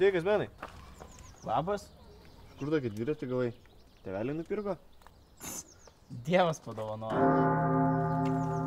Sveikas, menai. Labas. Kur tokį dviratį gavai? Tėvelį nupirko? Dievas padovanojo.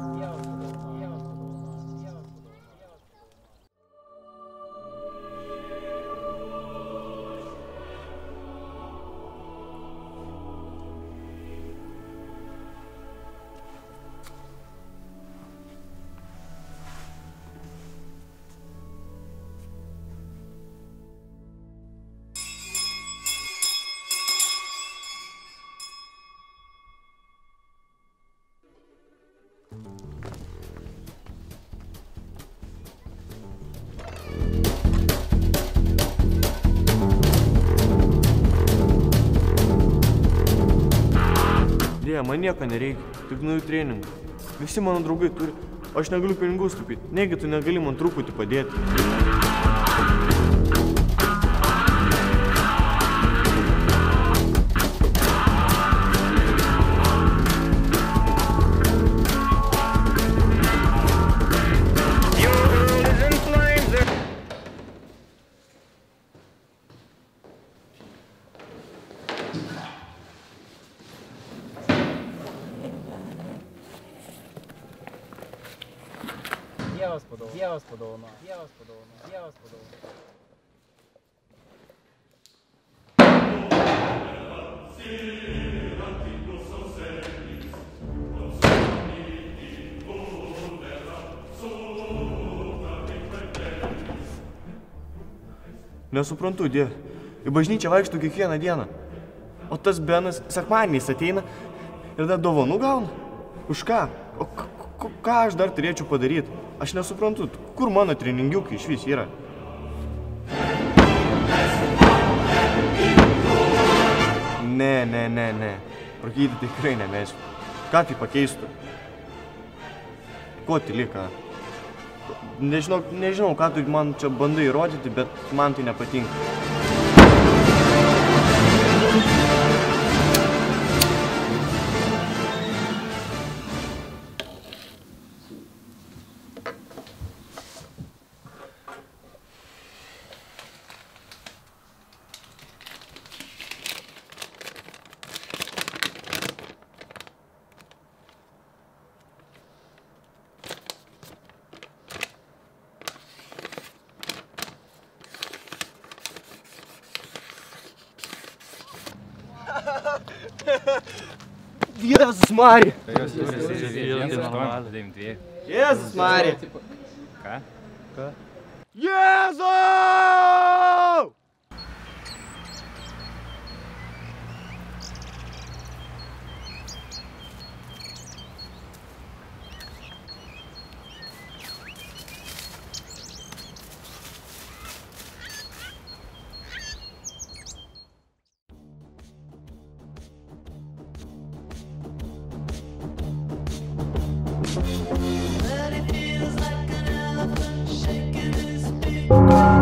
Dėja, man nieko nereikia, tik nuėjų treningų. Visi mano draugai turi, aš negaliu pinigų stupyti. Negi tu negali man truputį padėti. Dievas padovanojo. Nesuprantu, Dieve. Į bažnyčią vaikštų kiekvieną dieną. O tas Benas sekmadieniais ateina ir dar dovanų gauna? Už ką? O ką aš dar turėčiau padaryti? Aš nesuprantu, kur mano treningiukai išvis yra? Ne. Rūkyti tikrai nemėsiu. Ką tai pakeistų? Ko tyli, ką? Nežinau, ką tu man čia bandai įrodyti, bet man tai nepatinka. Jėzus Marija! Jėzus Marija! Ką? Jėzau! But it feels like an elephant shaking his big